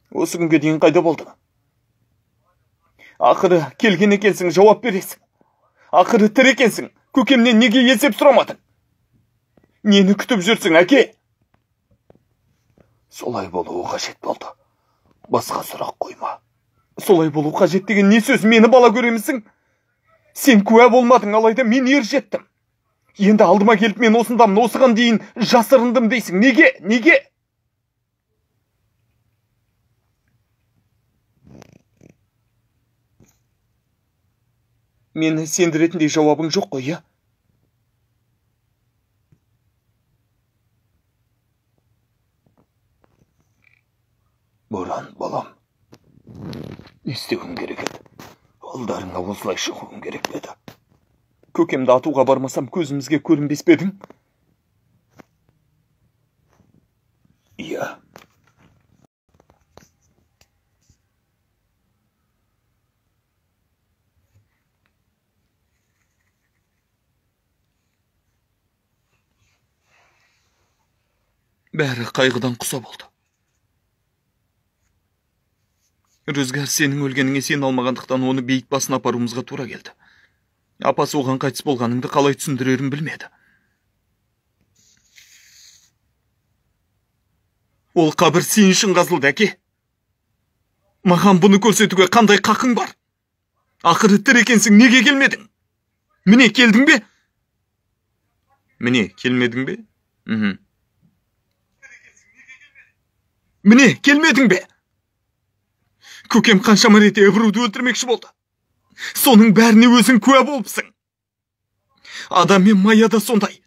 Осы күнге дейін қайда болдың? Ақыры келген екенсің, жауап бересің. Ақыры тірі екенсің, көкемнен неге есеп сұрамадың? Нені күтіп жүрсің, әке? Солай болуы қажет болды. Басқа сұрақ қойма. Солай болу қажет деген не сөз? Мені бала көремісің? Сен куә болмадың, алайда мен ер жеттім. Енді алдыма келіп мен осындамын, осыған дейін жасырындым дейсің. Неге? Неге? Мені сендіретіндей жауабың жоқ қой, я? Боран, балам. Не істеуім керек еді? Алдарыңа осылай шығуым керек еді. Көкемді атуға бармасам көзімізге көрінбес пе едің? Иә. Бәрі қайғыдан құса болды. Рүзгар сенің өлгеніңе сен алмағандықтан оны бейіт басына апаруымызға тура келді. Апасы оған қайтыс болғаныңды қалай түсіндірерін білмеді. Ол қабір сен үшін қазылды, әке. Маған бұны көрсетуге қандай қақың бар? Ақыры тірі екенсің, неге келмедің? Міне, келдің бе? Міне, келмедің бе? Міне, келмедің бе? Көкем қаншама рет Эвруді өлтірмекші болды. Соның бәріне өзің куә болыпсың. Адам мен Майя да сондай.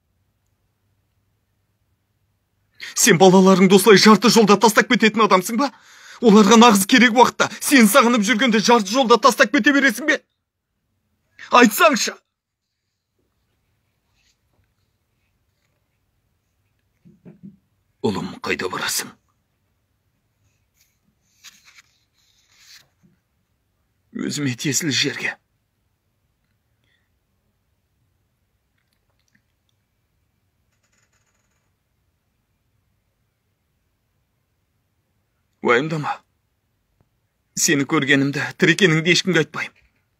Сен балаларыңды осылай жарты жолда тастап кететін адамсың ба? Оларға нағыз керек уақытта сен сағынып жүргенде жарты жолда тастап кете бересің бе? Айтсаңшы. Ұлым, қайда барасың? Өзіме тесіл жерге. Уайымдама. Сені көргенімді, тірі екеніңді ешкімге айтпаймын.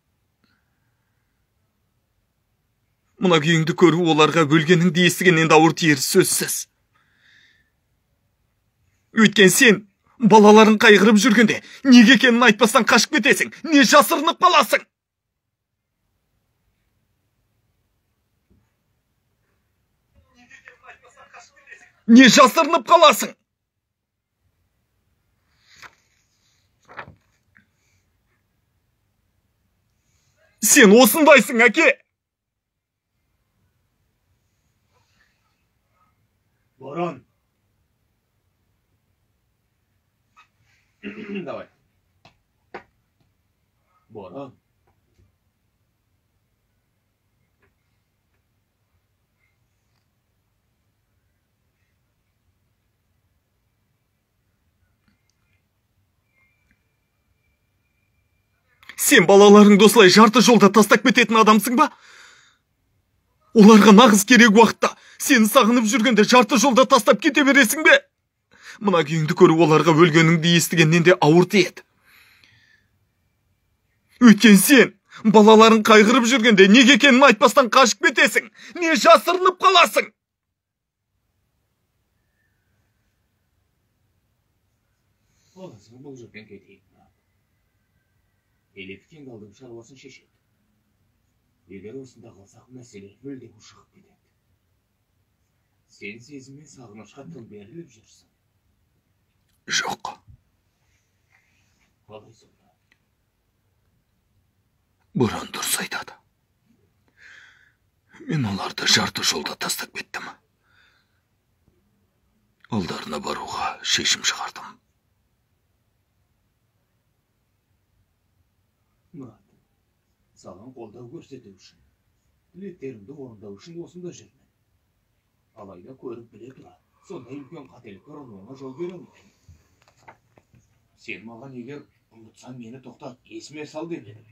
Мына күйіңді көру оларға өлгеніңді естігеннен де ауыр тиер сөзсіз. Өйткен сен балаларын қайғырып жүргенде неге екенін айтпастан қашып кетесің? Не жасырынып қаласың? Не жасырынып қаласың? Сен осындайсың, әке. Боран. Давай. Боран. Сен балаларыңды осылай жарты жолда тастап кететін адамсың ба? Оларға нағыз керек уақытта сені сағынып жүргенде жарты жолда тастап кете бересің бе? Мына күйіңді көріп оларға өлгеніңді естігеннен де ауыр тиеді. Өйткен сен балаларын қайғырып жүргенде неге екенін айтпастан қашып кетесің? Не жасырынып қаласың? Оласың бұл жерден кетейік. Електен қалдың шаруасын шешеді. Егер осында қалсақ мәселе мүлде ушығып кетеді. Сен сезіммен сағынышқа тым беріліп жүрсің. Жоқ. Қалай сонда? Боран дұрыс айтады. Мен оларды жарты жолда тастап кеттім. Алдарына баруға шешім шығардым. Мұрат, саған қолдау көрсету үшін, тілектеріңді орындау үшін осында жүрмін. Алайда көріп біле тұра, сондай үлкен қателікке ұрынуыңа жол бере алмаймын. Сен маған егер ұмытсаң мені тоқтат, есіме сал деп едім.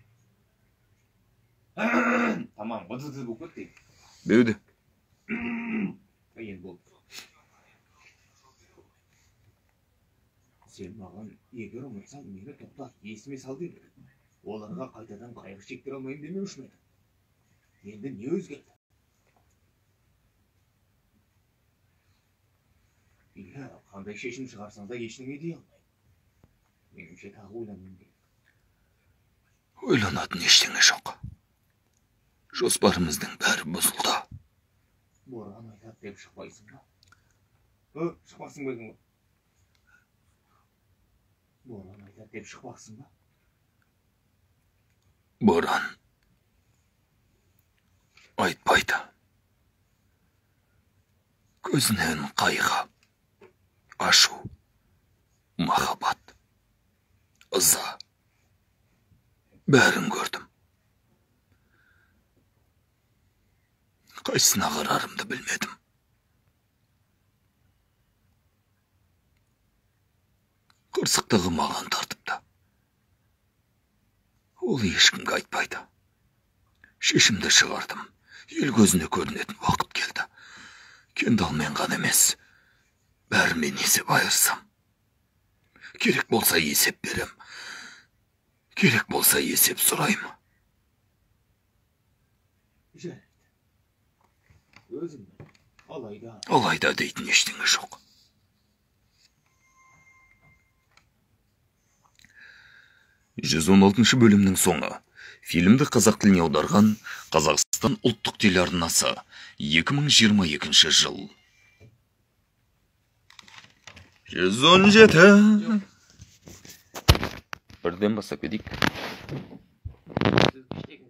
Тамам, быдызды бұл көттейін. Беуді. Қиын болды. Sen mаған егер ұмытсаң мені тоқтат, есіме сал деп едің. Оларға қайтадан қайғы шектіре алмайым демеуші ме едің? Енді не өзгерді? Иә, қандай шешім шығарсаң да ештеңе дей алмайым. Меніңше тағы ойлануым керек. Ойланатын ештеңе жоқ. Жоспарымыздың бәрі бұзылды. Боран айтады деп шықпайсың ба? Шықпақсың ба едің ғой? Боран айтады деп шықпақсың ба? Боран айтпайды. Көзінен қайғы, ашу, махаббат, ыза бәрін көрдім. Қайсына қарарымды білмедім. Қырсықтығы маған тартыпты. Ол ешкімге айтпайды. Шешімді шығардым. Ел көзіне көрінетін уақыт келді. Кендалмен ғана емес, бәрімен есеп айырсам. Керек болса есеп берем. Керек болса есеп сұрайым. Жарайды. Өзіңді алайда... Алайда дейтін ештеңе жоқ. «116-шы бөлімнің соңы». Фильмді қазақ тіліне аударған Қазақстан ұлттық телеарнасы 2022 жыл. 117. Бірден бастап кетейік.